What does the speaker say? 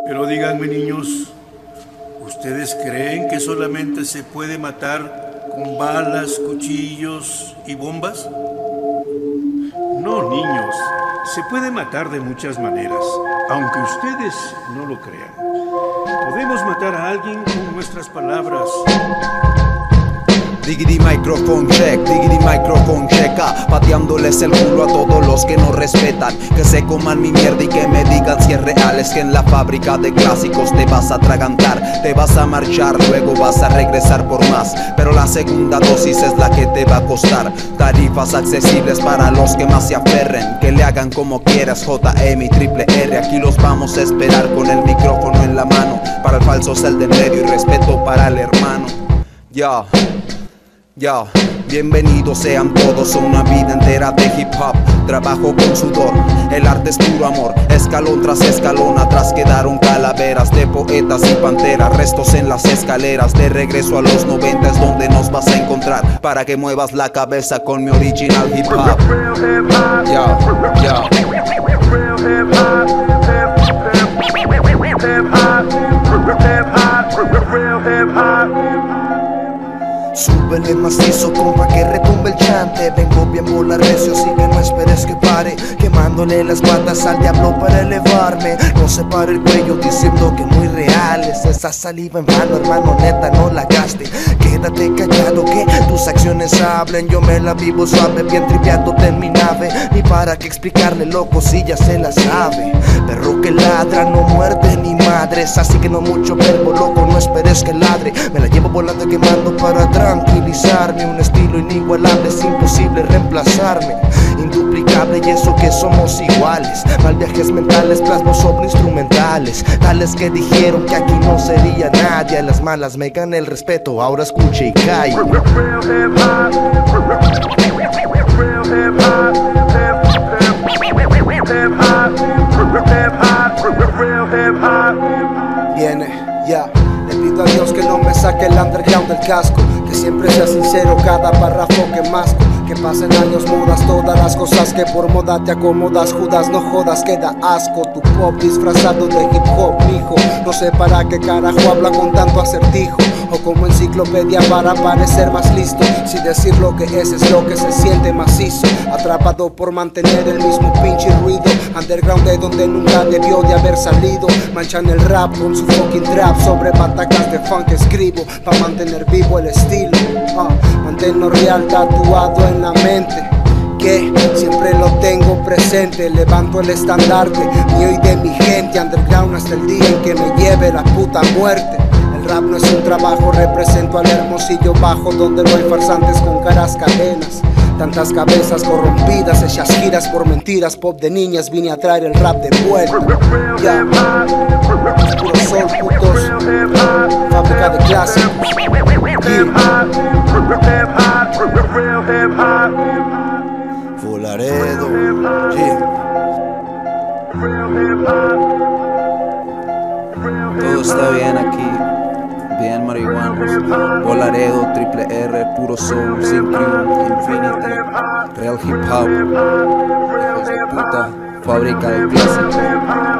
Pero díganme, niños, ¿ustedes creen que solamente se puede matar con balas, cuchillos y bombas? No, niños, se puede matar de muchas maneras, aunque ustedes no lo crean. Podemos matar a alguien con nuestras palabras. Diggity microphone check, pateándoles el culo a todos los que nos respetan. Que se coman mi mierda y que me digan si es real. Es que en la fábrica de clásicos te vas a atragantar, te vas a marchar, luego vas a regresar por más. Pero la segunda dosis es la que te va a costar. Tarifas accesibles para los que más se aferren. Que le hagan como quieras, JM y Triple R. Aquí los vamos a esperar con el micrófono en la mano. Para el falso es el de en medio y respeto para el hermano. Yo, bienvenidos sean todos a una vida entera de hip hop. Trabajo con sudor, el arte es puro amor. Escalón tras escalón, atrás quedaron calaveras de poetas y panteras, restos en las escaleras. De regreso a los 90 es donde nos vas a encontrar, para que muevas la cabeza con mi original hip hop. Súbele macizo, compa, que retumbe el chante. Vengo bien bola recio, así que no esperes que pare. Quemándole las patas al diablo para elevarme. No se para el cuello diciendo que muy reales. Esa saliva en vano, hermano, neta, no la gaste. Quédate callado que tus acciones hablen. Yo me la vivo suave, bien tripeándote en mi nave. Ni para que explicarle, loco, si ya se la sabe. Perro que ladra no muerde ni madres, así que no mucho verbo, loco, no esperes que ladre. Me la llevo volando quemando para tranquilizarme. Un estilo inigualable, es imposible reemplazarme. Induplicable y eso que somos iguales. Mal viajes mentales, plasmo sobre instrumentales. Tales que dijeron que aquí no sería nadie. A las malas me gané el respeto, ahora escuche y calle. Viene, ya. Le pido a Dios que no me saque el underground del casco. Que siempre sea sincero cada párrafo que masco. Que pasen años mudas todas las cosas que por moda te acomodas. Judas, no jodas, queda asco. Tu pop disfrazado de hip hop, mijo. No sé para qué carajo habla con tanto acertijo. O como enciclopedia para parecer más listo. Si decir lo que es lo que se siente macizo. Atrapado por mantener el mismo pinche ruido. Underground de donde nunca debió de haber salido. Manchan el rap con su fucking trap. Sobre batacas de funk escribo pa' mantener vivo el estilo. Manténlo real tatuado en la mente, que siempre lo tengo presente. Levanto el estandarte mío y de mi gente. Underground hasta el día en que me lleve la puta muerte. El rap no es un trabajo, represento al Hermosillo Bajo, donde no hay farsantes con caras cadenas. Tantas cabezas corrompidas, hechas giras por mentiras. Pop de niñas, vine a traer el rap de vuelta. Ya, puro sol, putos. Fábrica de clásicos. Laredo, todo está bien aquí, bien marihuanos. Laredo, Triple R, puro soul, sin crew, infinity, real hip hop, hijos de puta, fábrica de clásicos.